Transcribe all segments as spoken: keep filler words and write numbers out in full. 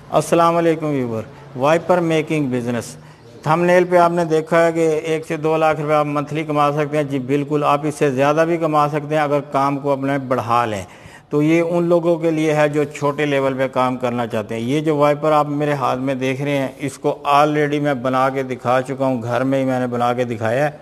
अस्सलाम वालेकुम viewer. Wiper making business thumbnail पे आपने देखा है कि एक से दो लाख रुपए आप मंथली कमा सकते हैं। जी बिल्कुल, आप इससे ज़्यादा भी कमा सकते हैं अगर काम को अपने बढ़ा लें। तो ये उन लोगों के लिए है जो छोटे लेवल पे काम करना चाहते हैं। ये जो वाइपर आप मेरे हाथ में देख रहे हैं, इसको ऑलरेडी मैं बना के दिखा चुका हूँ, घर में ही मैंने बना के दिखाया है।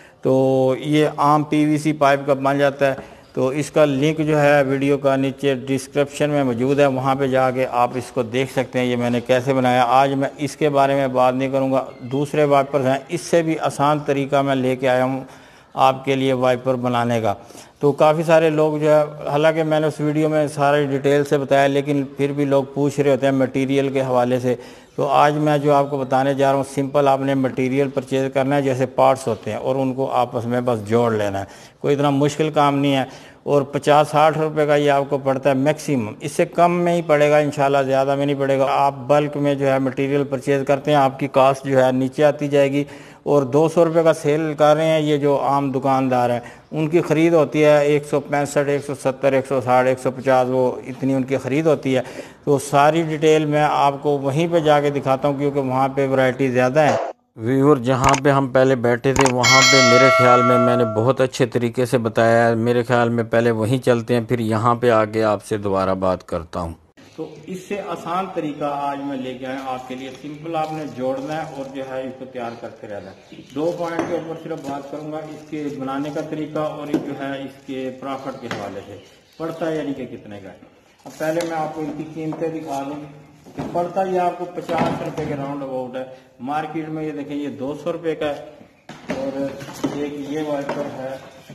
तो ये आम पीवीसी पाइप का बन जाता है। तो इसका लिंक जो है वीडियो का नीचे डिस्क्रिप्शन में मौजूद है, वहाँ पे जाके आप इसको देख सकते हैं ये मैंने कैसे बनाया। आज मैं इसके बारे में बात नहीं करूँगा, दूसरे वाइपर हैं इससे भी आसान तरीका मैं लेके आया हूँ आपके लिए वाइपर बनाने का। तो काफ़ी सारे लोग जो है, हालांकि मैंने उस वीडियो में सारी डिटेल से बताया, लेकिन फिर भी लोग पूछ रहे होते हैं मटेरियल के हवाले से। तो आज मैं जो आपको बताने जा रहा हूँ, सिंपल आपने मटेरियल परचेज़ करना है, जैसे पार्ट्स होते हैं, और उनको आपस में बस जोड़ लेना है। कोई इतना मुश्किल काम नहीं है। और पचास साठ रुपए का ये आपको पड़ता है मैक्सिमम, इससे कम में ही पड़ेगा इंशाल्लाह, ज़्यादा में नहीं पड़ेगा। आप बल्क में जो है मटेरियल परचेज़ करते हैं, आपकी कास्ट जो है नीचे आती जाएगी। और दो सौ रुपये का सेल कर रहे हैं ये जो आम दुकानदार हैं, उनकी ख़रीद होती है एक सौ पैंसठ, एक सौ सत्तर, एक सौ साठ, एक सौ पचास, वो इतनी उनकी ख़रीद होती है। तो सारी डिटेल मैं आपको वहीं पे जाके दिखाता हूँ, क्योंकि वहाँ पे वैरायटी ज़्यादा है। व्यूअर, जहाँ पे हम पहले बैठे थे वहाँ पे मेरे ख्याल में मैंने बहुत अच्छे तरीके से बताया है। मेरे ख्याल में पहले वहीं चलते हैं, फिर यहाँ पे आके आपसे दोबारा बात करता हूँ। तो इससे आसान तरीका आज मैं लेके आया आपके लिए। सिंपल आपने जोड़ना है और जो है इसको तैयार करते रहना है। दो पॉइंट के ऊपर सिर्फ बात करूंगा, इसके बनाने का तरीका और जो है इसके प्रॉफिट के हवाले से। पड़ता है यानी कि कितने का। अब पहले मैं आपको इनकी कीमतें दिखा दूँ। पड़ता ये आपको पचास रुपए के राउंड अबाउट है। मार्केट में ये देखें ये दो सौ रुपये का है। और एक ये वाइपर है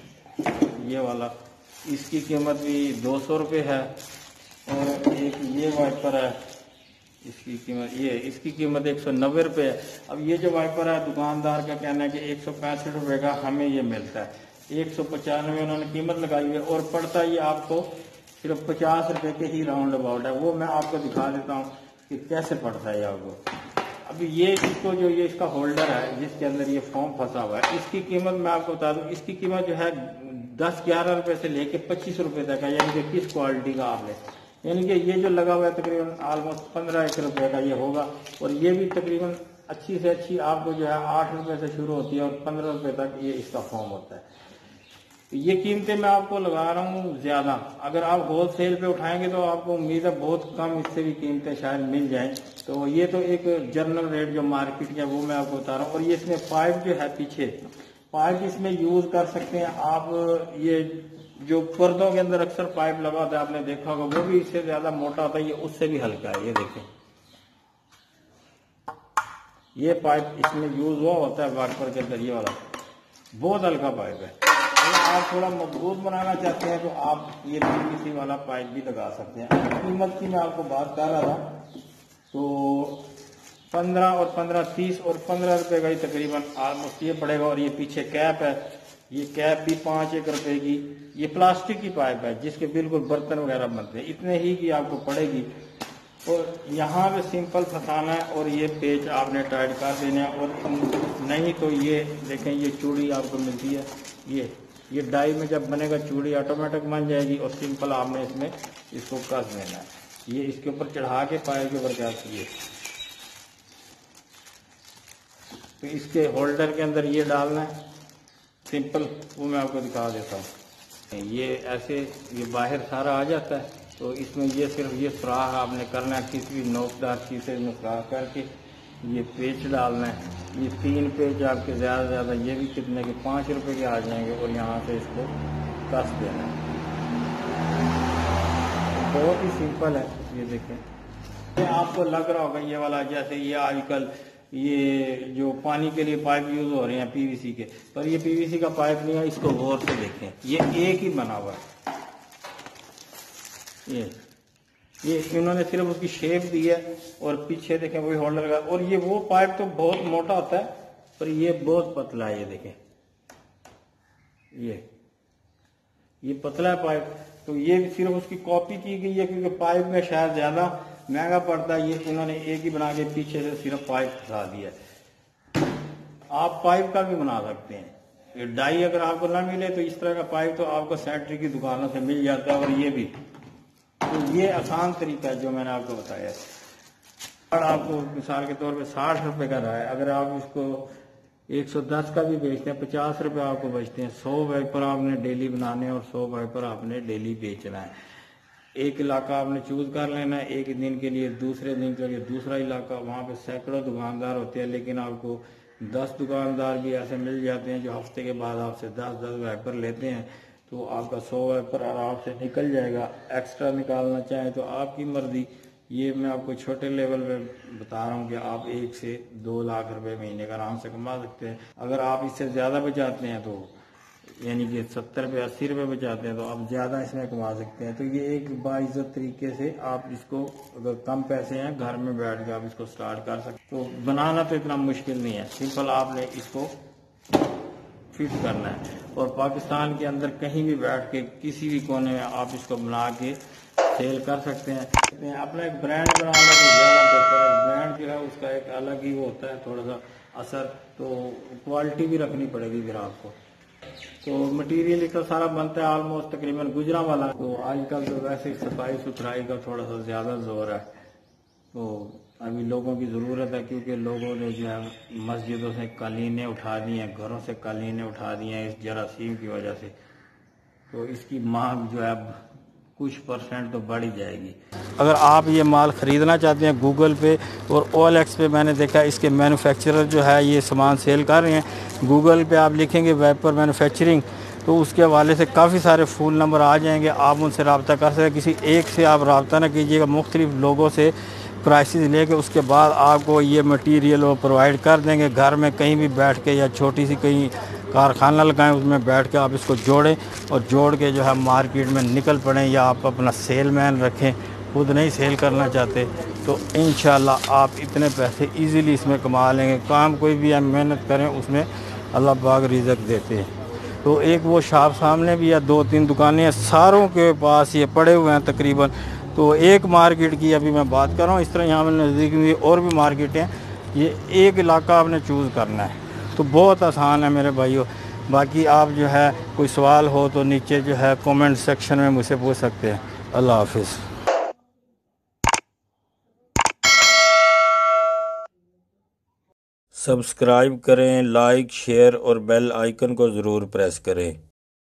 ये वाला, इसकी कीमत भी दो सौ रुपये है। और एक ये वाइपर है, इसकी कीमत ये इसकी कीमत एक सौ नब्बे रुपये है। अब ये जो वाइपर है, दुकानदार का कहना है कि एक सौ पैंसठ रुपये का हमें ये मिलता है। एक सौ पचानवे उन्होंने कीमत लगाई हुई है और पड़ता ये आपको सिर्फ पचास रुपये के ही राउंड अबाउट है। वो मैं आपको दिखा देता हूँ कि कैसे पड़ता है आपको। अभी ये इसको जो ये इसका होल्डर है जिसके अंदर ये फॉर्म फंसा हुआ है, इसकी कीमत मैं आपको बता दूं, इसकी कीमत जो है दस ग्यारह रुपए से लेके पच्चीस रुपए तक है। यानी कि किस क्वालिटी का आप ले, यानी कि ये जो लगा हुआ है तकरीबन ऑलमोस्ट पंद्रह एक रुपए का ये होगा। और ये भी तकरीबन अच्छी से अच्छी आपको जो है आठ रुपए से शुरू होती है और पंद्रह रुपए तक ये इसका फॉर्म होता है। ये कीमतें मैं आपको लगा रहा हूँ ज्यादा। अगर आप होल सेल पे उठाएंगे तो आपको उम्मीद है बहुत कम इससे भी कीमतें शायद मिल जाएं। तो ये तो एक जनरल रेट जो मार्केट का वो मैं आपको बता रहा हूँ। और ये इसमें पाइप जो है, पीछे पाइप इसमें यूज कर सकते हैं आप। ये जो पर्दों के अंदर अक्सर पाइप लगा होता है, आपने देखा होगा, वो भी इससे ज्यादा मोटा होता है, ये उससे भी हल्का है। ये देखें, ये पाइप इसमें यूज हुआ होता है वाइपर के अंदर, ये वाला बहुत हल्का पाइप है। अगर आप थोड़ा मजबूत बनाना चाहते हैं तो आप ये पीवीसी वाला पाइप भी लगा सकते हैं। कीमत की मैं आपको बात कर रहा था, तो पंद्रह और पंद्रह तीस और पंद्रह रुपए का ही तकरीबन ऑलमोस्ट ये पड़ेगा। और ये पीछे कैप है, ये कैप भी पाँच एक रुपए की। ये प्लास्टिक की पाइप है जिसके बिल्कुल बर्तन वगैरह बनते हैं, इतने ही की आपको पड़ेगी। और यहाँ पे सिंपल फंसाना है और ये पेच आपने टाइट कर देना है। और नहीं तो ये देखें, ये चूड़ी आपको मिलती है, ये ये डाई में जब बनेगा चूड़ी ऑटोमेटिक बन जाएगी। और सिंपल आपने इसमें इसको कस देना है, ये इसके ऊपर चढ़ा के पाइप के ऊपर क्या चाहिए। तो इसके होल्डर के अंदर ये डालना है सिंपल, वो मैं आपको दिखा देता हूँ। ये ऐसे ये बाहर सारा आ जाता है। तो इसमें ये सिर्फ ये सुराख आपने करना है, किसी भी नोकदार चीज से इसमें सुराख करके ये पेच डालना है। ये तीन पेच आपके ज़्यादा से ज़्यादा ये भी कितने के पाँच रुपए के आ जाएंगे। और यहाँ से इसको कस देना है, बहुत ही सिंपल है। ये देखें, ये आपको लग रहा होगा ये वाला, जैसे ये आजकल ये जो पानी के लिए पाइप यूज हो रहे हैं पीवीसी के, पर ये पीवीसी का पाइप नहीं है। इसको गौर से देखें, ये एक ही बना हुआ है। ये ये इन्होंने सिर्फ उसकी शेप दी है और पीछे देखें वही होल्डर का। और ये वो पाइप तो बहुत मोटा होता है, पर ये बहुत पतला है। ये देखें, ये ये पतला है पाइप। तो ये सिर्फ उसकी कॉपी की गई है, क्योंकि पाइप में शायद ज्यादा महंगा पड़ता है। ये इन्होंने एक ही बना के पीछे से सिर्फ पाइप फंसा दिया है। आप पाइप का भी बना सकते हैं। ये डाई अगर आपको ना मिले तो इस तरह का पाइप तो आपको सैनिटरी की दुकानों से मिल जाता है। और ये भी, तो ये आसान तरीका है जो मैंने आपको बताया है। आपको मिसाल के तौर पे साठ रुपए का रहा है, अगर आप इसको एक सौ दस का भी बेचते हैं, पचास रुपए आपको बचते हैं। सौ वाइपर आपने डेली बनाने हैं और सौ वाइपर आपने डेली बेचना है। एक इलाका आपने चूज कर लेना है एक दिन के लिए, दूसरे दिन के लिए दूसरा इलाका। वहाँ पे सैकड़ों दुकानदार होते हैं, लेकिन आपको दस दुकानदार भी ऐसे मिल जाते हैं जो हफ्ते के बाद आपसे दस दस वाइपर लेते हैं, तो आपका सौ वाइपर आराम से निकल जाएगा। एक्स्ट्रा निकालना चाहें तो आपकी मर्जी। ये मैं आपको छोटे लेवल पे बता रहा हूँ कि आप एक से दो लाख रुपए महीने का आराम से कमा सकते हैं। अगर आप इससे ज़्यादा बचाते हैं तो यानी कि सत्तर रुपये अस्सी रुपये बचाते हैं तो आप ज़्यादा इसमें कमा सकते हैं। तो ये एक बाइज्जत तरीके से आप इसको, अगर कम पैसे हैं, घर में बैठ के आप इसको स्टार्ट कर सकते। तो बनाना तो इतना मुश्किल नहीं है, सिंपल आपने इसको फिट करना है और पाकिस्तान के अंदर कहीं भी बैठ के किसी भी कोने में आप इसको बना के सेल कर सकते हैं। अपना एक ब्रांड बनाना तो ज़्यादा बेहतर है। ब्रांड जो है उसका एक अलग ही वो होता है थोड़ा सा असर, तो क्वालिटी भी रखनी पड़ेगी फिर आपको। तो मटेरियल इसका सारा बनता है ऑलमोस्ट तकरीबन गुजरांवाला। तो आजकल तो वैसे सफाई सुथराई का थोड़ा सा ज़्यादा जोर है, तो अभी लोगों की ज़रूरत है, क्योंकि लोगों ने जो है मस्जिदों से कालीनें उठा दी हैं, घरों से कालीनें उठा दी हैं इस जरासीम की वजह से। तो इसकी मांग जो है कुछ परसेंट तो बढ़ ही जाएगी। अगर आप ये माल ख़रीदना चाहते हैं, गूगल पे और ओ एल एक्स पे मैंने देखा इसके मैन्युफैक्चरर जो है ये सामान सेल कर रहे हैं। गूगल पे आप लिखेंगे वाइपर मैन्युफैक्चरिंग, तो उसके हवाले से काफ़ी सारे फ़ोन नंबर आ जाएंगे, आप उनसे रब्ता कर सकते हैं। किसी एक से आप रब्ता ना कीजिएगा, मुख्तलिफ लोगों से प्राइसेस लेके उसके बाद आपको ये मटेरियल वो प्रोवाइड कर देंगे। घर में कहीं भी बैठ के या छोटी सी कहीं कारखाना लगाएं, उसमें बैठ के आप इसको जोड़ें और जोड़ के जो है मार्केट में निकल पड़ें, या आप अपना सेल मैन रखें, खुद नहीं सेल करना चाहते तो इंशाल्लाह आप इतने पैसे इजीली इसमें कमा लेंगे। काम कोई भी आप मेहनत करें उसमें अल्लाह पाक रिज़्क देते हैं। तो एक वो शॉप सामने भी है, दो तीन दुकानें हैं, सारों के पास ये पड़े हुए हैं तकरीबन। तो एक मार्केट की अभी मैं बात कर रहा हूँ, इस तरह यहाँ में नज़दीक में और भी मार्केटें हैं। ये एक इलाका आपने चूज़ करना है, तो बहुत आसान है मेरे भाइयों। बाकी आप जो है कोई सवाल हो तो नीचे जो है कमेंट सेक्शन में मुझसे पूछ सकते हैं। अल्लाह हाफिज़। सब्सक्राइब करें, लाइक, शेयर और बेल आइकन को ज़रूर प्रेस करें।